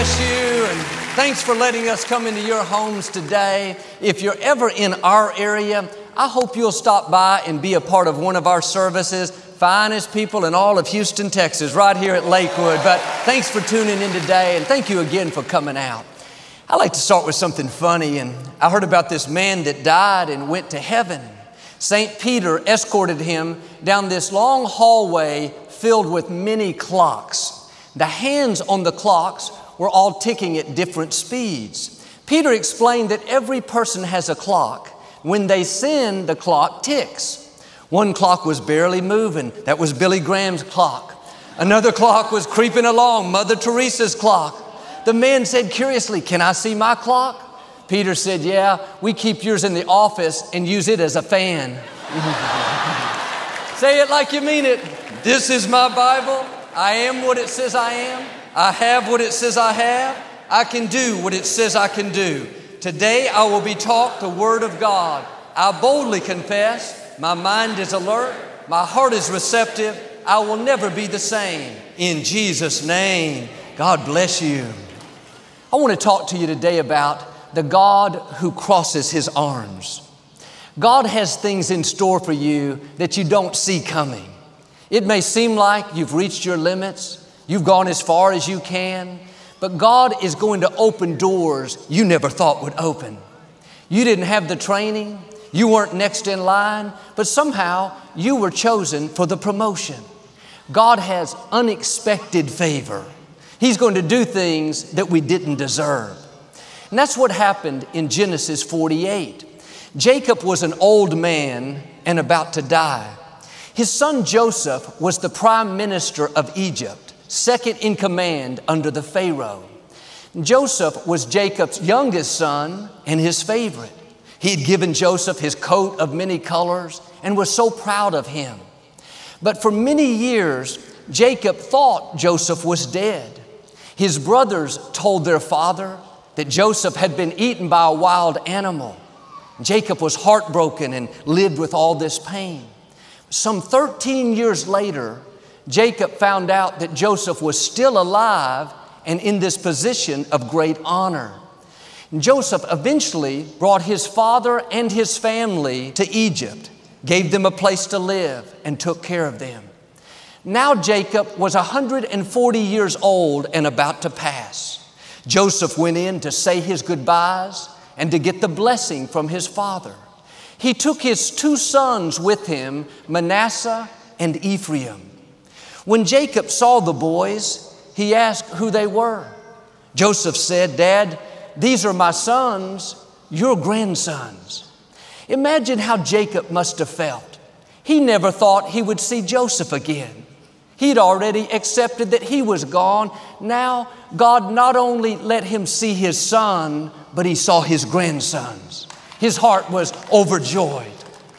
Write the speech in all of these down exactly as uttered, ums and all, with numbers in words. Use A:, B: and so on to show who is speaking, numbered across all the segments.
A: bless you, and thanks for letting us come into your homes today. If you're ever in our area, I hope you'll stop by and be a part of one of our services. Finest people in all of Houston, Texas, right here at Lakewood. But thanks for tuning in today, and thank you again for coming out. I like to start with something funny, and I heard about this man that died and went to heaven. Saint Peter escorted him down this long hallway filled with many clocks. The hands on the clocks were all ticking at different speeds. Peter explained that every person has a clock. When they sin, the clock ticks. One clock was barely moving. That was Billy Graham's clock. Another clock was creeping along, Mother Teresa's clock. The man said curiously, "Can I see my clock?" Peter said, "Yeah, we keep yours in the office and use it as a fan." Say it like you mean it. This is my Bible. I am what it says I am. I have what it says I have. I can do what it says I can do. Today I will be taught the Word of God. I boldly confess, my mind is alert, my heart is receptive. I will never be the same. In Jesus' name, God bless you. I want to talk to you today about the God who crosses His arms. God has things in store for you that you don't see coming. It may seem like you've reached your limits, you've gone as far as you can, but God is going to open doors you never thought would open. You didn't have the training, you weren't next in line, but somehow you were chosen for the promotion. God has unexpected favor. He's going to do things that we didn't deserve. And that's what happened in Genesis forty-eight. Jacob was an old man and about to die. His son Joseph was the prime minister of Egypt, second in command under the Pharaoh. Joseph was Jacob's youngest son and his favorite. He had given Joseph his coat of many colors and was so proud of him. But for many years, Jacob thought Joseph was dead. His brothers told their father that Joseph had been eaten by a wild animal. Jacob was heartbroken and lived with all this pain. Some thirteen years later, Jacob found out that Joseph was still alive and in this position of great honor. Joseph eventually brought his father and his family to Egypt, gave them a place to live, and took care of them. Now Jacob was one hundred forty years old and about to pass. Joseph went in to say his goodbyes and to get the blessing from his father. He took his two sons with him, Manasseh and Ephraim. When Jacob saw the boys, he asked who they were. Joseph said, "Dad, these are my sons, your grandsons." Imagine how Jacob must have felt. He never thought he would see Joseph again. He'd already accepted that he was gone. Now, God not only let him see his son, but he saw his grandsons. His heart was overjoyed.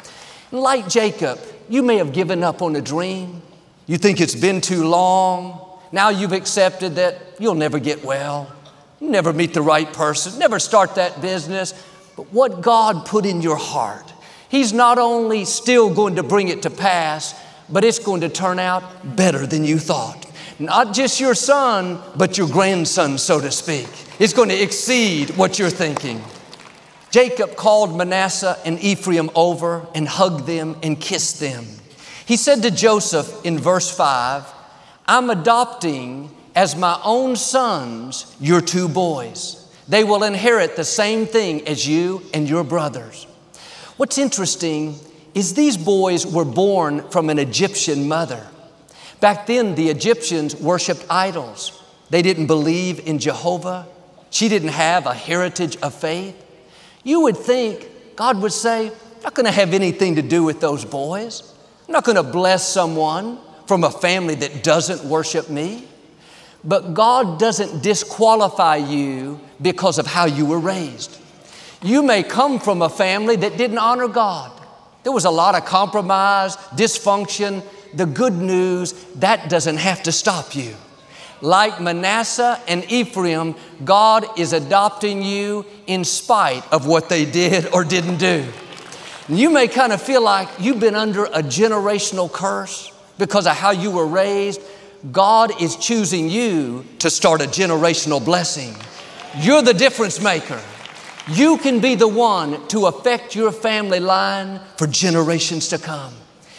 A: Like Jacob, you may have given up on a dream. You think it's been too long. Now you've accepted that you'll never get well, never meet the right person, never start that business. But what God put in your heart, He's not only still going to bring it to pass, but it's going to turn out better than you thought. Not just your son, but your grandson, so to speak. It's going to exceed what you're thinking. Jacob called Manasseh and Ephraim over and hugged them and kissed them. He said to Joseph in verse five, "I'm adopting as my own sons your two boys. They will inherit the same thing as you and your brothers." What's interesting is these boys were born from an Egyptian mother. Back then, the Egyptians worshiped idols. They didn't believe in Jehovah. She didn't have a heritage of faith. You would think God would say, "I'm not going to have anything to do with those boys. I'm not going to bless someone from a family that doesn't worship me." But God doesn't disqualify you because of how you were raised. You may come from a family that didn't honor God. There was a lot of compromise, dysfunction. The good news, that doesn't have to stop you. Like Manasseh and Ephraim, God is adopting you in spite of what they did or didn't do. You may kind of feel like you've been under a generational curse because of how you were raised. God is choosing you to start a generational blessing. You're the difference maker. You can be the one to affect your family line for generations to come.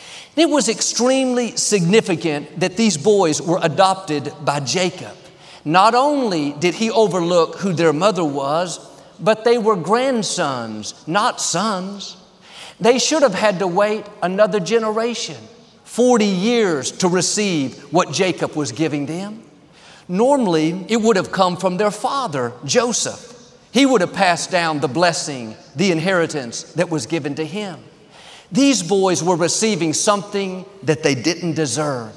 A: It was extremely significant that these boys were adopted by Jacob. Not only did he overlook who their mother was, but they were grandsons, not sons. They should have had to wait another generation, forty years, to receive what Jacob was giving them. Normally, it would have come from their father, Joseph. He would have passed down the blessing, the inheritance that was given to him. These boys were receiving something that they didn't deserve.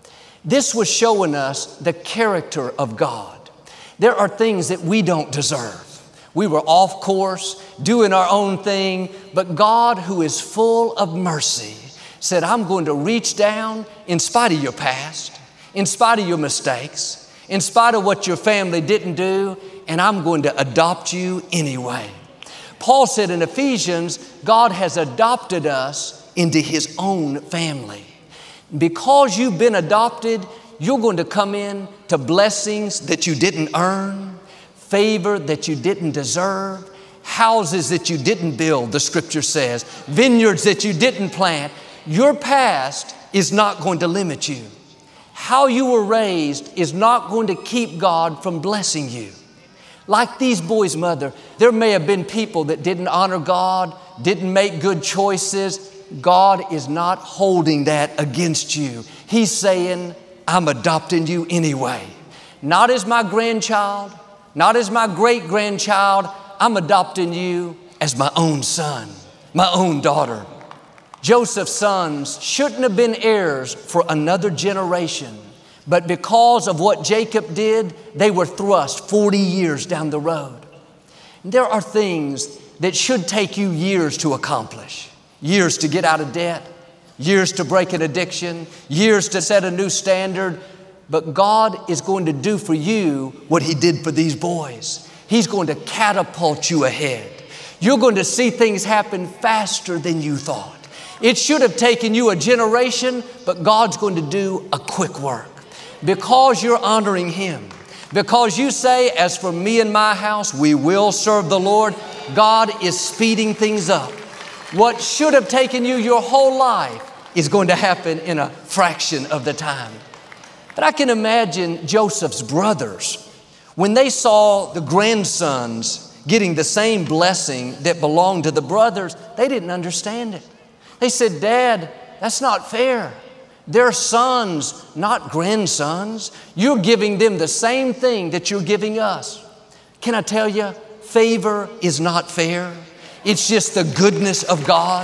A: This was showing us the character of God. There are things that we don't deserve. We were off course, doing our own thing, but God, who is full of mercy, said, I'm going to reach down in spite of your past, in spite of your mistakes, in spite of what your family didn't do, and I'm going to adopt you anyway. Paul said in Ephesians, God has adopted us into His own family. Because you've been adopted, you're going to come in to blessings that you didn't earn, favor that you didn't deserve, houses that you didn't build, the scripture says, vineyards that you didn't plant. Your past is not going to limit you. How you were raised is not going to keep God from blessing you. Like these boys' mother, there may have been people that didn't honor God, didn't make good choices. God is not holding that against you. He's saying, I'm adopting you anyway. Not as my grandchild, not as my great-grandchild. I'm adopting you as my own son, my own daughter. Joseph's sons shouldn't have been heirs for another generation, but because of what Jacob did, they were thrust forty years down the road. And there are things that should take you years to accomplish. Years to get out of debt, years to break an addiction, years to set a new standard. But God is going to do for you what He did for these boys. He's going to catapult you ahead. You're going to see things happen faster than you thought. It should have taken you a generation, but God's going to do a quick work. Because you're honoring Him, because you say, as for me and my house, we will serve the Lord, God is speeding things up. What should have taken you your whole life is going to happen in a fraction of the time. But I can imagine Joseph's brothers, when they saw the grandsons getting the same blessing that belonged to the brothers, they didn't understand it. They said, Dad, that's not fair. They're sons, not grandsons. You're giving them the same thing that you're giving us. Can I tell you, favor is not fair. It's just the goodness of God.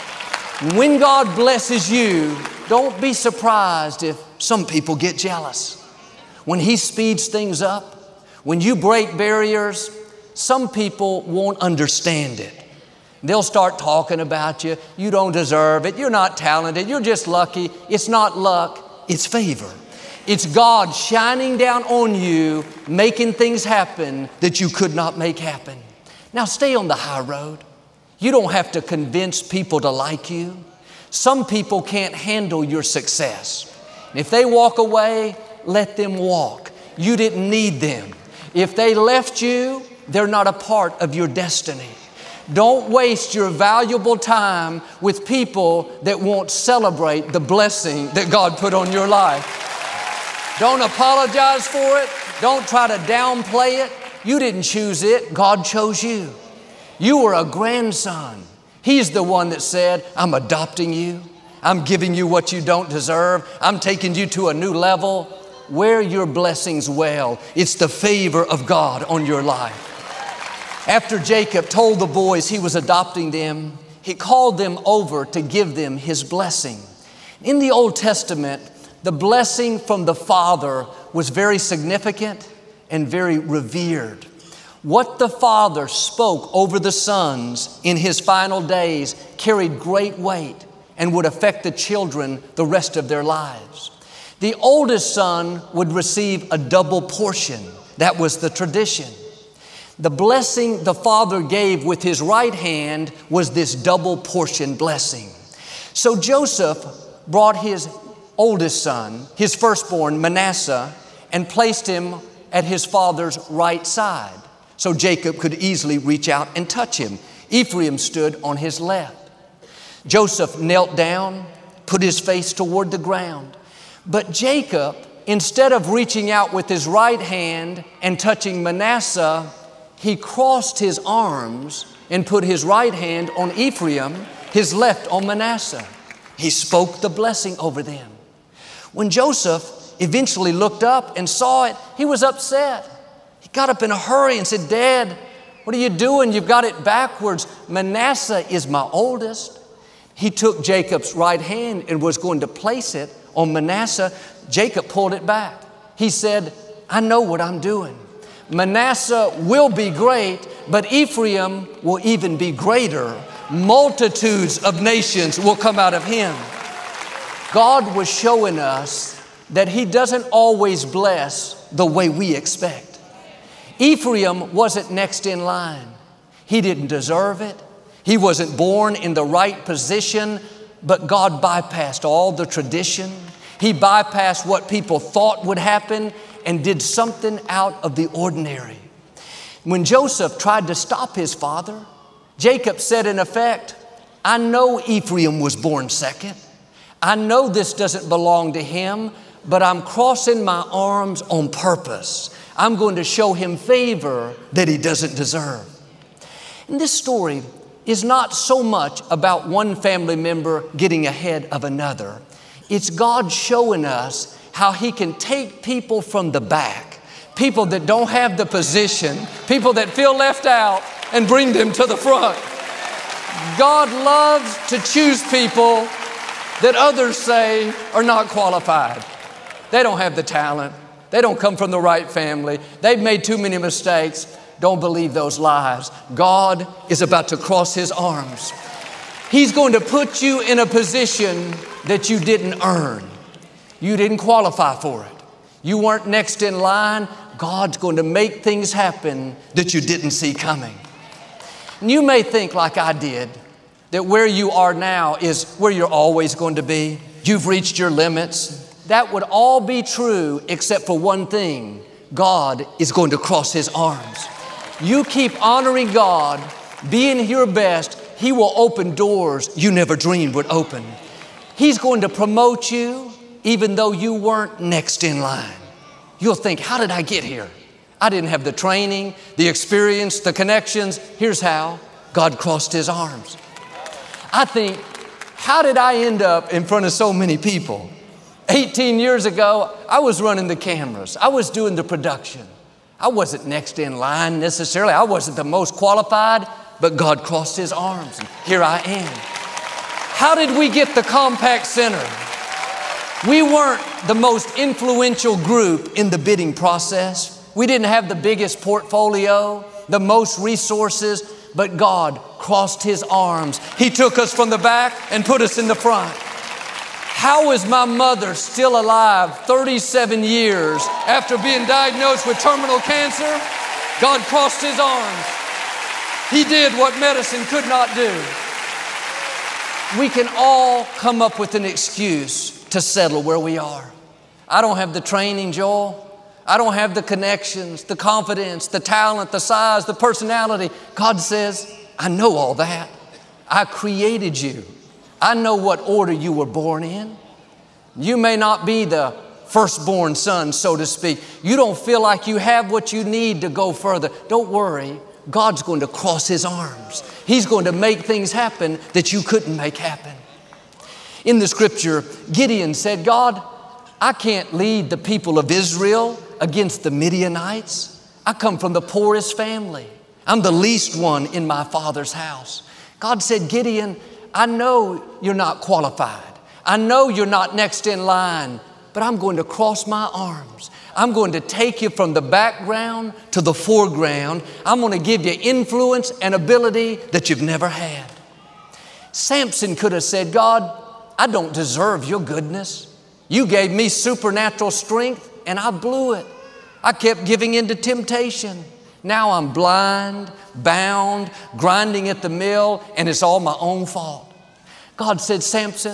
A: When God blesses you, don't be surprised if some people get jealous. When He speeds things up, when you break barriers, some people won't understand it. They'll start talking about you. You don't deserve it. You're not talented. You're just lucky. It's not luck. It's favor. It's God shining down on you, making things happen that you could not make happen. Now stay on the high road. You don't have to convince people to like you. Some people can't handle your success. If they walk away, let them walk. You didn't need them. If they left you, they're not a part of your destiny. Don't waste your valuable time with people that won't celebrate the blessing that God put on your life. Don't apologize for it. Don't try to downplay it. You didn't choose it. God chose you. You were a grandson. He's the one that said, I'm adopting you. I'm giving you what you don't deserve. I'm taking you to a new level. Wear your blessings well. It's the favor of God on your life. After Jacob told the boys he was adopting them, he called them over to give them his blessing. In the Old Testament, the blessing from the Father was very significant and very revered. What the Father spoke over the sons in His final days carried great weight and would affect the children the rest of their lives. The oldest son would receive a double portion. That was the tradition. The blessing the Father gave with His right hand was this double portion blessing. So Joseph brought his oldest son, his firstborn, Manasseh, and placed him at his father's right side, so Jacob could easily reach out and touch him. Ephraim stood on his left. Joseph knelt down, put his face toward the ground. But Jacob, instead of reaching out with his right hand and touching Manasseh, he crossed his arms and put his right hand on Ephraim, his left on Manasseh. He spoke the blessing over them. When Joseph eventually looked up and saw it, he was upset. He got up in a hurry and said, "Dad, what are you doing? You've got it backwards. Manasseh is my oldest." He took Jacob's right hand and was going to place it on Manasseh. Jacob pulled it back. He said, "I know what I'm doing. Manasseh will be great, but Ephraim will even be greater. Multitudes of nations will come out of him." God was showing us that He doesn't always bless the way we expect. Ephraim wasn't next in line. He didn't deserve it. He wasn't born in the right position, but God bypassed all the tradition. He bypassed what people thought would happen and did something out of the ordinary. When Joseph tried to stop his father, Jacob said in effect, "I know Ephraim was born second. I know this doesn't belong to him, but I'm crossing my arms on purpose. I'm going to show him favor that he doesn't deserve." And this story is not so much about one family member getting ahead of another. It's God showing us how He can take people from the back, people that don't have the position, people that feel left out, and bring them to the front. God loves to choose people that others say are not qualified. They don't have the talent. They don't come from the right family. They've made too many mistakes. Don't believe those lies. God is about to cross His arms. He's going to put you in a position that you didn't earn. You didn't qualify for it. You weren't next in line. God's going to make things happen that you didn't see coming. And you may think, like I did, that where you are now is where you're always going to be. You've reached your limits. That would all be true except for one thing. God is going to cross His arms. You keep honoring God, being your best, He will open doors you never dreamed would open. He's going to promote you even though you weren't next in line. You'll think, how did I get here? I didn't have the training, the experience, the connections. Here's how. God crossed His arms. I think, how did I end up in front of so many people? eighteen years ago, I was running the cameras. I was doing the production. I wasn't next in line necessarily. I wasn't the most qualified, but God crossed His arms, and here I am. How did we get the Compact Center? We weren't the most influential group in the bidding process. We didn't have the biggest portfolio, the most resources, but God crossed His arms. He took us from the back and put us in the front. How is my mother still alive thirty-seven years after being diagnosed with terminal cancer? God crossed His arms. He did what medicine could not do. We can all come up with an excuse to settle where we are. I don't have the training, Joel. I don't have the connections, the confidence, the talent, the size, the personality. God says, I know all that. I created you. I know what order you were born in. You may not be the firstborn son, so to speak. You don't feel like you have what you need to go further. Don't worry. God's going to cross His arms. He's going to make things happen that you couldn't make happen. In the scripture, Gideon said, God, I can't lead the people of Israel against the Midianites. I come from the poorest family. I'm the least one in my father's house. God said, Gideon, I know you're not qualified. I know you're not next in line, but I'm going to cross my arms. I'm going to take you from the background to the foreground. I'm going to give you influence and ability that you've never had. Samson could have said, God, I don't deserve your goodness. You gave me supernatural strength and I blew it. I kept giving in to temptation. Now I'm blind, bound, grinding at the mill, and it's all my own fault. God said, Samson,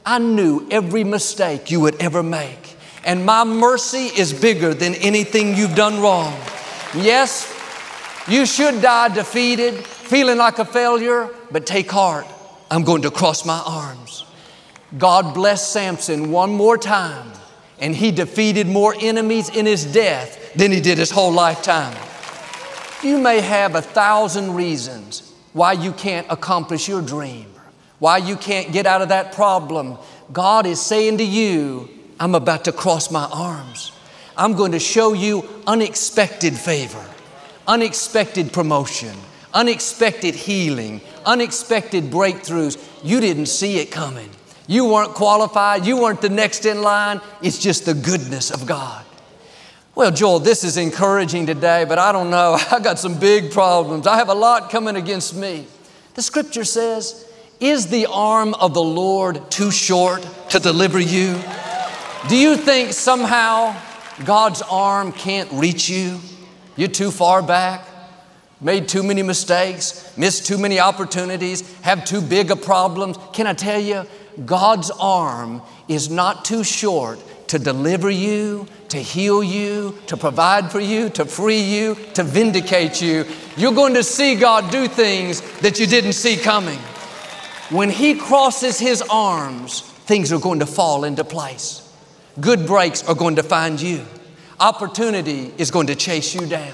A: I knew every mistake you would ever make. And my mercy is bigger than anything you've done wrong. Yes, you should die defeated, feeling like a failure, but take heart. I'm going to cross my arms. God blessed Samson one more time, and he defeated more enemies in his death than he did his whole lifetime. You may have a thousand reasons why you can't accomplish your dream, why you can't get out of that problem. God is saying to you, I'm about to cross my arms. I'm going to show you unexpected favor, unexpected promotion, unexpected healing, unexpected breakthroughs. You didn't see it coming. You weren't qualified. You weren't the next in line. It's just the goodness of God. Well, Joel, this is encouraging today, but I don't know. I got some big problems. I have a lot coming against me. The scripture says, is the arm of the Lord too short to deliver you? Do you think somehow God's arm can't reach you? You're too far back, made too many mistakes, missed too many opportunities, have too big of problems. Can I tell you, God's arm is not too short to deliver you, to heal you, to provide for you, to free you, to vindicate you. You're going to see God do things that you didn't see coming. When He crosses His arms, things are going to fall into place. Good breaks are going to find you. Opportunity is going to chase you down.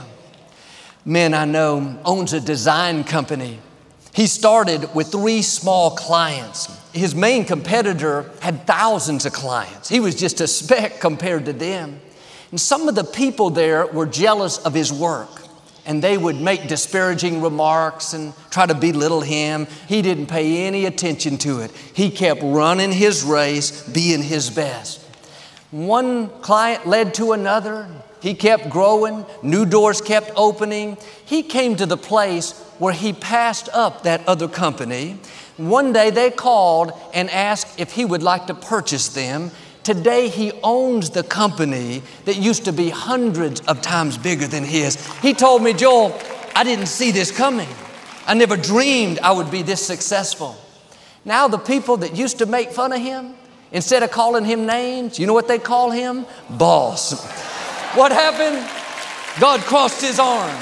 A: Man I know owns a design company. He started with three small clients. His main competitor had thousands of clients. He was just a speck compared to them. And some of the people there were jealous of his work, and they would make disparaging remarks and try to belittle him. He didn't pay any attention to it. He kept running his race, being his best. One client led to another. He kept growing. New doors kept opening. He came to the place where he passed up that other company. One day they called and asked if he would like to purchase them. Today he owns the company that used to be hundreds of times bigger than his. He told me, Joel, I didn't see this coming. I never dreamed I would be this successful. Now the people that used to make fun of him, instead of calling him names, you know what they call him? Boss. What happened? God crossed his arms.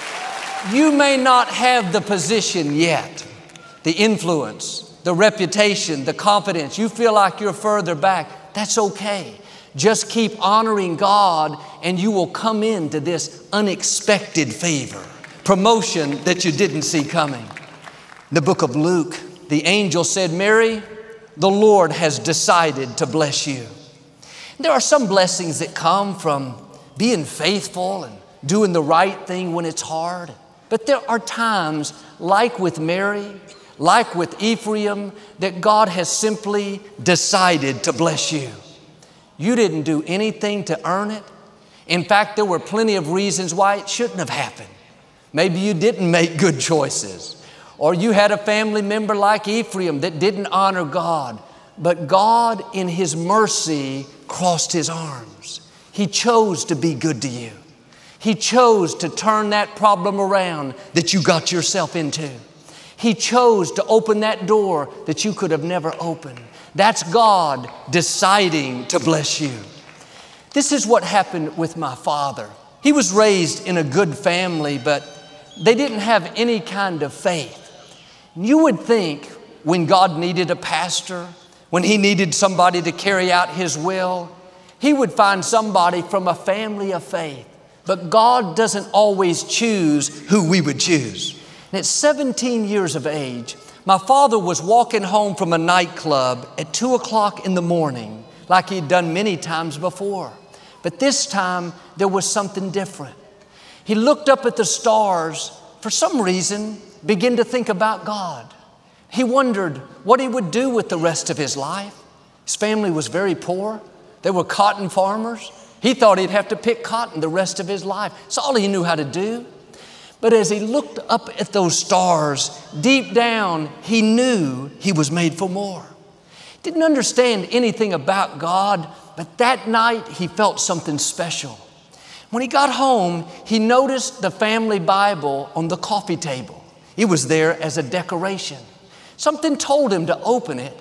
A: You may not have the position yet, the influence, the reputation, the confidence. You feel like you're further back. That's okay. Just keep honoring God and you will come into this unexpected favor, promotion that you didn't see coming. The book of Luke, the angel said, Mary, the Lord has decided to bless you. There are some blessings that come from being faithful and doing the right thing when it's hard. But there are times, like with Mary, like with Ephraim, that God has simply decided to bless you. You didn't do anything to earn it. In fact, there were plenty of reasons why it shouldn't have happened. Maybe you didn't make good choices, or you had a family member like Ephraim that didn't honor God. But God, in His mercy, crossed His arms. He chose to be good to you. He chose to turn that problem around that you got yourself into. He chose to open that door that you could have never opened. That's God deciding to bless you. This is what happened with my father. He was raised in a good family, but they didn't have any kind of faith. You would think when God needed a pastor, when He needed somebody to carry out His will, He would find somebody from a family of faith. But God doesn't always choose who we would choose. And at seventeen years of age, my father was walking home from a nightclub at two o'clock in the morning, like he'd done many times before. But this time, there was something different. He looked up at the stars, for some reason, began to think about God. He wondered what he would do with the rest of his life. His family was very poor. They were cotton farmers. He thought he'd have to pick cotton the rest of his life. It's all he knew how to do. But as he looked up at those stars, deep down, he knew he was made for more. Didn't understand anything about God, but that night he felt something special. When he got home, he noticed the family Bible on the coffee table. It was there as a decoration. Something told him to open it.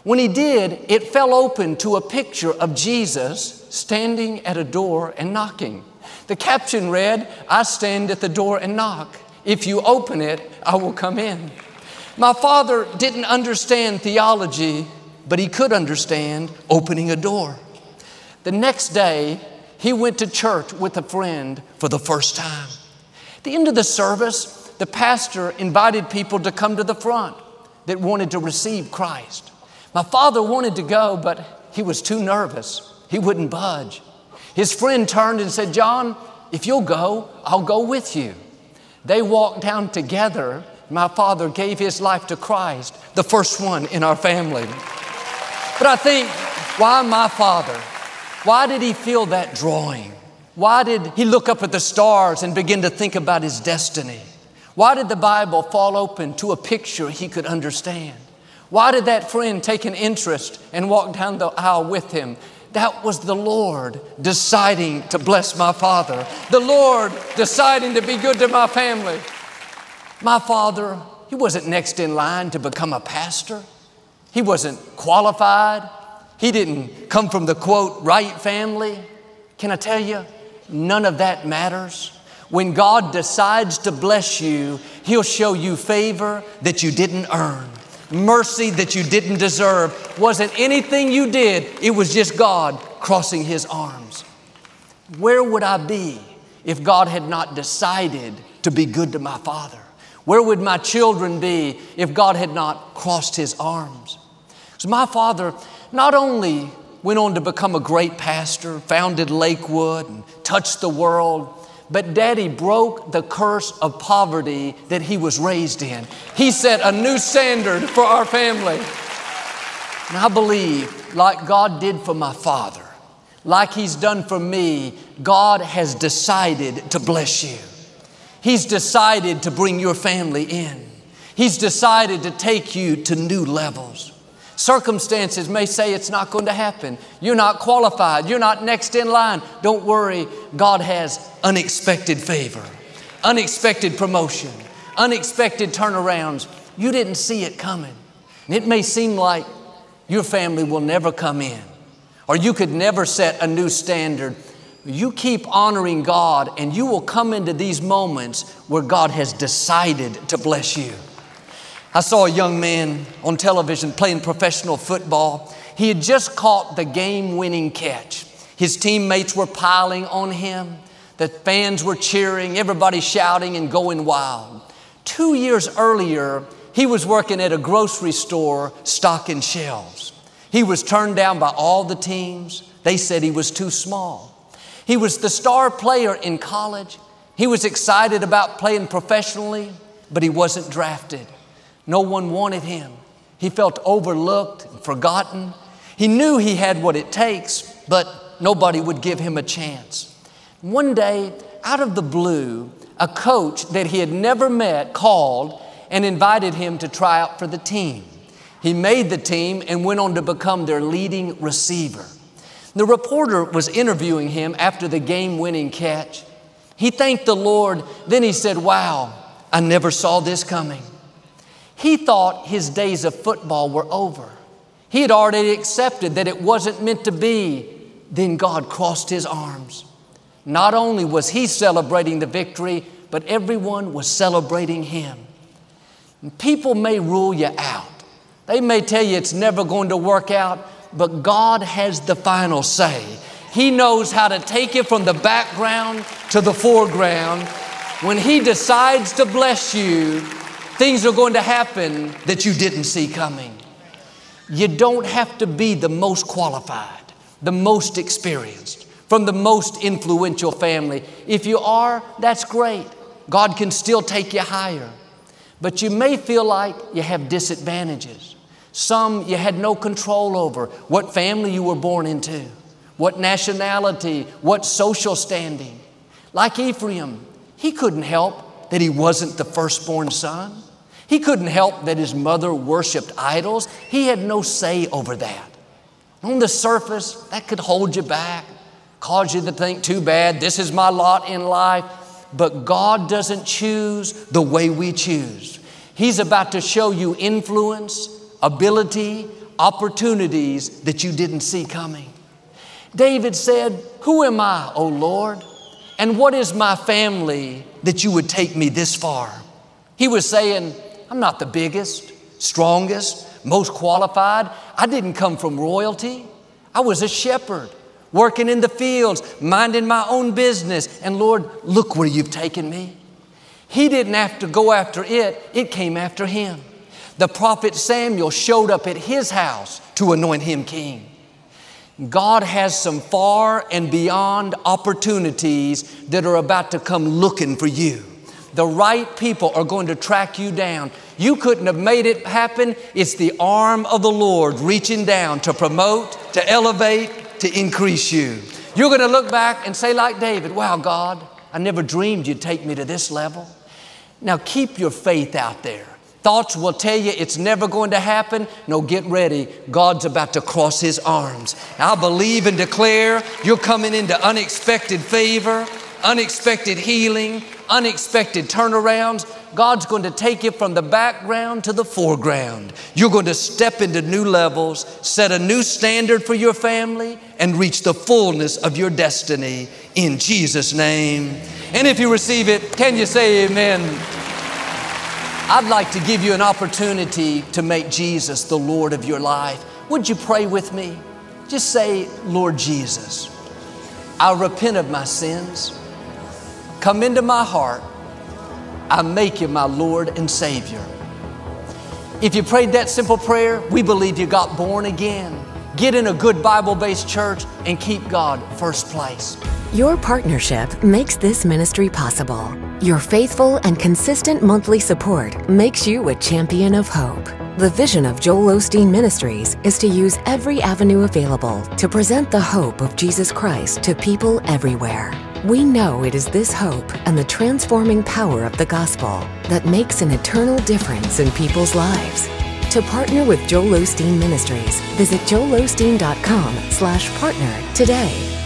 A: When he did, it fell open to a picture of Jesus standing at a door and knocking. The caption read, "I stand at the door and knock. If you open it, I will come in." My father didn't understand theology, but he could understand opening a door. The next day, he went to church with a friend for the first time. At the end of the service, the pastor invited people to come to the front that wanted to receive Christ. My father wanted to go, but he was too nervous. He wouldn't budge. His friend turned and said, "John, if you'll go, I'll go with you." They walked down together. My father gave his life to Christ, the first one in our family. But I think, why my father? Why did he feel that drawing? Why did he look up at the stars and begin to think about his destiny? Why did the Bible fall open to a picture he could understand? Why did that friend take an interest and walk down the aisle with him? That was the Lord deciding to bless my father. The Lord deciding to be good to my family. My father, he wasn't next in line to become a pastor. He wasn't qualified. He didn't come from the, quote, right family. Can I tell you, none of that matters. When God decides to bless you, He'll show you favor that you didn't earn, mercy that you didn't deserve. Wasn't anything you did, it was just God crossing His arms. Where would I be if God had not decided to be good to my father? Where would my children be if God had not crossed His arms? So my father not only went on to become a great pastor, founded Lakewood, and touched the world, but Daddy broke the curse of poverty that he was raised in. He set a new standard for our family. And I believe, like God did for my father, like He's done for me, God has decided to bless you. He's decided to bring your family in. He's decided to take you to new levels. Circumstances may say it's not going to happen. You're not qualified. You're not next in line. Don't worry. God has unexpected favor, unexpected promotion, unexpected turnarounds. You didn't see it coming. And it may seem like your family will never come in, or you could never set a new standard. You keep honoring God, and you will come into these moments where God has decided to bless you. I saw a young man on television playing professional football. He had just caught the game-winning catch. His teammates were piling on him. The fans were cheering, everybody shouting and going wild. Two years earlier, he was working at a grocery store stocking shelves. He was turned down by all the teams. They said he was too small. He was the star player in college. He was excited about playing professionally, but he wasn't drafted. No one wanted him. He felt overlooked and forgotten. He knew he had what it takes, but nobody would give him a chance. One day, out of the blue, a coach that he had never met called and invited him to try out for the team. He made the team and went on to become their leading receiver. The reporter was interviewing him after the game-winning catch. He thanked the Lord. Then he said, "Wow, I never saw this coming." He thought his days of football were over. He had already accepted that it wasn't meant to be. Then God crossed His arms. Not only was he celebrating the victory, but everyone was celebrating him. And people may rule you out. They may tell you it's never going to work out, but God has the final say. He knows how to take you from the background to the foreground. When He decides to bless you, things are going to happen that you didn't see coming. You don't have to be the most qualified, the most experienced, from the most influential family. If you are, that's great. God can still take you higher. But you may feel like you have disadvantages. Some you had no control over. What family you were born into, what nationality, what social standing. Like Ephraim, he couldn't help that he wasn't the firstborn son. He couldn't help that his mother worshiped idols. He had no say over that. On the surface, that could hold you back, cause you to think, too bad, this is my lot in life. But God doesn't choose the way we choose. He's about to show you influence, ability, opportunities that you didn't see coming. David said, "Who am I, O Lord? And what is my family that you would take me this far?" He was saying, I'm not the biggest, strongest, most qualified. I didn't come from royalty. I was a shepherd working in the fields, minding my own business. And Lord, look where you've taken me. He didn't have to go after it. It came after him. The prophet Samuel showed up at his house to anoint him king. God has some far and beyond opportunities that are about to come looking for you. The right people are going to track you down. You couldn't have made it happen. It's the arm of the Lord reaching down to promote, to elevate, to increase you. You're going to look back and say like David, wow, God, I never dreamed you'd take me to this level. Now keep your faith out there. Thoughts will tell you it's never going to happen. No, get ready. God's about to cross His arms. I believe and declare you're coming into unexpected favor, unexpected healing, unexpected turnarounds. God's going to take you from the background to the foreground. You're going to step into new levels, set a new standard for your family, and reach the fullness of your destiny in Jesus' name. And if you receive it, can you say amen? I'd like to give you an opportunity to make Jesus the Lord of your life. Would you pray with me? Just say, Lord Jesus, I repent of my sins. Come into my heart. I make you my Lord and Savior. If you prayed that simple prayer, we believe you got born again. Get in a good Bible-based church and keep God first place.
B: Your partnership makes this ministry possible. Your faithful and consistent monthly support makes you a champion of hope. The vision of Joel Osteen Ministries is to use every avenue available to present the hope of Jesus Christ to people everywhere. We know it is this hope and the transforming power of the gospel that makes an eternal difference in people's lives. To partner with Joel Osteen Ministries, visit joel osteen dot com slash partner today.